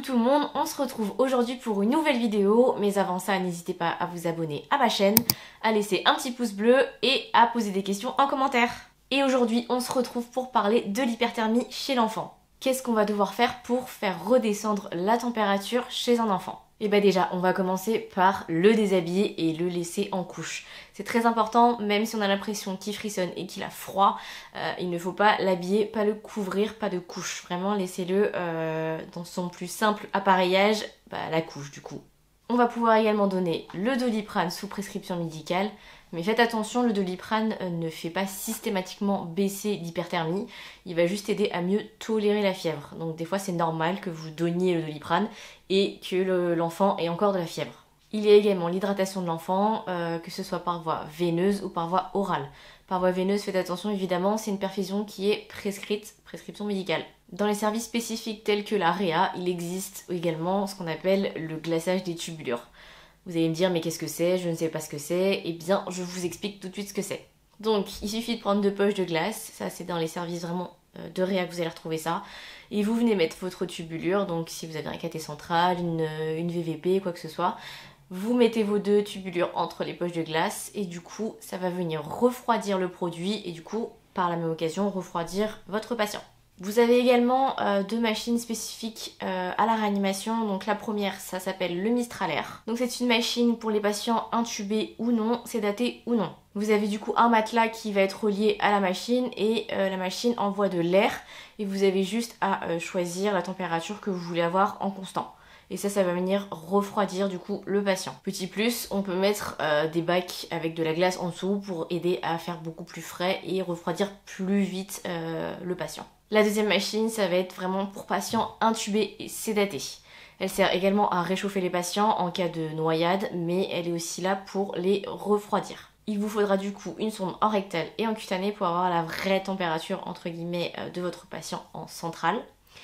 tout le monde, on se retrouve aujourd'hui pour une nouvelle vidéo, mais avant ça n'hésitez pas à vous abonner à ma chaîne, à laisser un petit pouce bleu et à poser des questions en commentaire. Et aujourd'hui on se retrouve pour parler de l'hyperthermie chez l'enfant. Qu'est-ce qu'on va devoir faire pour faire redescendre la température chez un enfant? Et bah déjà, on va commencer par le déshabiller et le laisser en couche. C'est très important, même si on a l'impression qu'il frissonne et qu'il a froid, il ne faut pas l'habiller, pas le couvrir, pas de couche. Vraiment, laissez-le dans son plus simple appareillage, la couche du coup. On va pouvoir également donner le Doliprane sous prescription médicale, mais faites attention, le Doliprane ne fait pas systématiquement baisser l'hyperthermie, il va juste aider à mieux tolérer la fièvre. Donc des fois c'est normal que vous donniez le Doliprane et que l'enfant ait encore de la fièvre. Il y a également l'hydratation de l'enfant, que ce soit par voie veineuse ou par voie orale. Par voie veineuse, faites attention évidemment, c'est une perfusion qui est prescription médicale. Dans les services spécifiques tels que la Réa, il existe également ce qu'on appelle le glaçage des tubulures. Vous allez me dire mais qu'est-ce que c'est? Je ne sais pas ce que c'est. Eh bien je vous explique tout de suite ce que c'est. Donc il suffit de prendre 2 poches de glace, ça c'est dans les services vraiment de Réa que vous allez retrouver ça. Et vous venez mettre votre tubulure, donc si vous avez un cathé central, une VVP, quoi que ce soit, vous mettez vos 2 tubulures entre les poches de glace et du coup ça va venir refroidir le produit et du coup par la même occasion refroidir votre patient. Vous avez également 2 machines spécifiques à la réanimation. Donc la première, ça s'appelle le Mistralair. Donc c'est une machine pour les patients intubés ou non, sédatés ou non. Vous avez du coup un matelas qui va être relié à la machine et la machine envoie de l'air et vous avez juste à choisir la température que vous voulez avoir en constant. Et ça va venir refroidir du coup le patient. Petit plus, on peut mettre des bacs avec de la glace en dessous pour aider à faire beaucoup plus frais et refroidir plus vite le patient. La deuxième machine, ça va être vraiment pour patients intubés et sédatés. Elle sert également à réchauffer les patients en cas de noyade, mais elle est aussi là pour les refroidir. Il vous faudra du coup une sonde en rectal et en cutané pour avoir la vraie température entre guillemets de votre patient en centrale.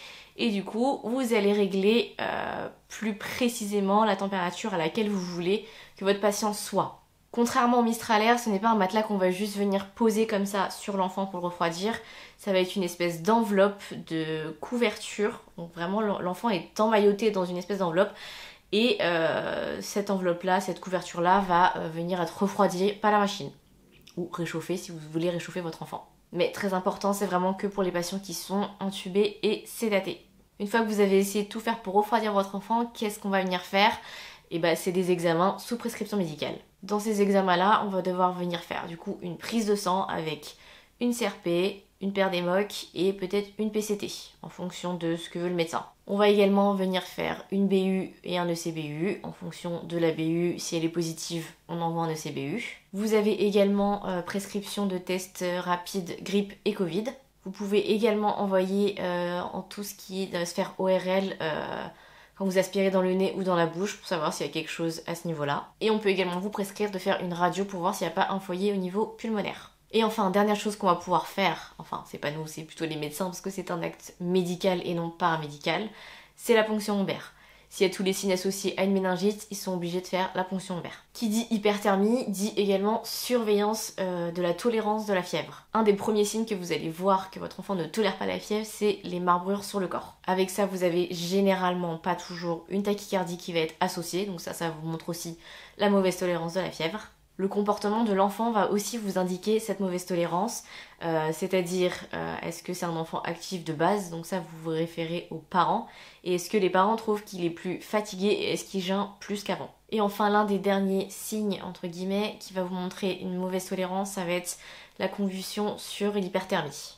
Et du coup, vous allez régler plus précisément la température à laquelle vous voulez que votre patient soit. Contrairement au Mistralair, ce n'est pas un matelas qu'on va juste venir poser comme ça sur l'enfant pour le refroidir. Ça va être une espèce d'enveloppe de couverture. Donc vraiment, l'enfant est emmailloté dans une espèce d'enveloppe. Et cette enveloppe-là, cette couverture-là va venir être refroidie par la machine. Ou réchauffée si vous voulez réchauffer votre enfant. Mais très important, c'est vraiment que pour les patients qui sont intubés et sédatés. Une fois que vous avez essayé de tout faire pour refroidir votre enfant, qu'est-ce qu'on va venir faire? Et c'est des examens sous prescription médicale. Dans ces examens-là, on va devoir venir faire du coup une prise de sang avec une CRP, une paire d'émocs et peut-être une PCT en fonction de ce que veut le médecin. On va également venir faire une BU et un ECBU en fonction de la BU. Si elle est positive, on envoie un ECBU. Vous avez également prescription de tests rapides grippe et Covid. Vous pouvez également envoyer en tout ce qui est de la sphère ORL quand vous aspirez dans le nez ou dans la bouche pour savoir s'il y a quelque chose à ce niveau-là. Et on peut également vous prescrire de faire une radio pour voir s'il n'y a pas un foyer au niveau pulmonaire. Et enfin, dernière chose qu'on va pouvoir faire, enfin c'est pas nous, c'est plutôt les médecins parce que c'est un acte médical et non paramédical, c'est la ponction lombaire. S'il y a tous les signes associés à une méningite, ils sont obligés de faire la ponction lombaire. Qui dit hyperthermie dit également surveillance de la tolérance de la fièvre. Un des premiers signes que vous allez voir que votre enfant ne tolère pas la fièvre, c'est les marbrures sur le corps. Avec ça, vous avez généralement pas toujours une tachycardie qui va être associée, donc ça vous montre aussi la mauvaise tolérance de la fièvre. Le comportement de l'enfant va aussi vous indiquer cette mauvaise tolérance, c'est-à-dire est-ce que c'est un enfant actif de base, donc ça vous vous référez aux parents, et est-ce que les parents trouvent qu'il est plus fatigué et est-ce qu'il gêne plus qu'avant. Et enfin l'un des derniers signes entre guillemets qui va vous montrer une mauvaise tolérance, ça va être la convulsion sur l'hyperthermie.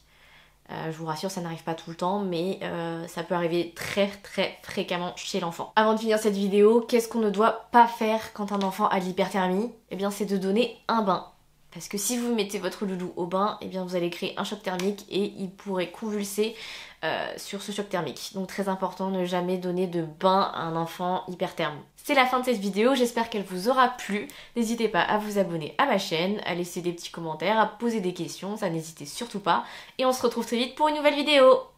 Je vous rassure, ça n'arrive pas tout le temps, mais ça peut arriver très fréquemment chez l'enfant. Avant de finir cette vidéo, qu'est-ce qu'on ne doit pas faire quand un enfant a de l'hyperthermie? Eh bien c'est de donner un bain. Parce que si vous mettez votre loulou au bain, eh bien vous allez créer un choc thermique et il pourrait convulser sur ce choc thermique. Donc très important, ne jamais donner de bain à un enfant hypertherme. C'est la fin de cette vidéo, j'espère qu'elle vous aura plu. N'hésitez pas à vous abonner à ma chaîne, à laisser des petits commentaires, à poser des questions, ça n'hésitez surtout pas. Et on se retrouve très vite pour une nouvelle vidéo.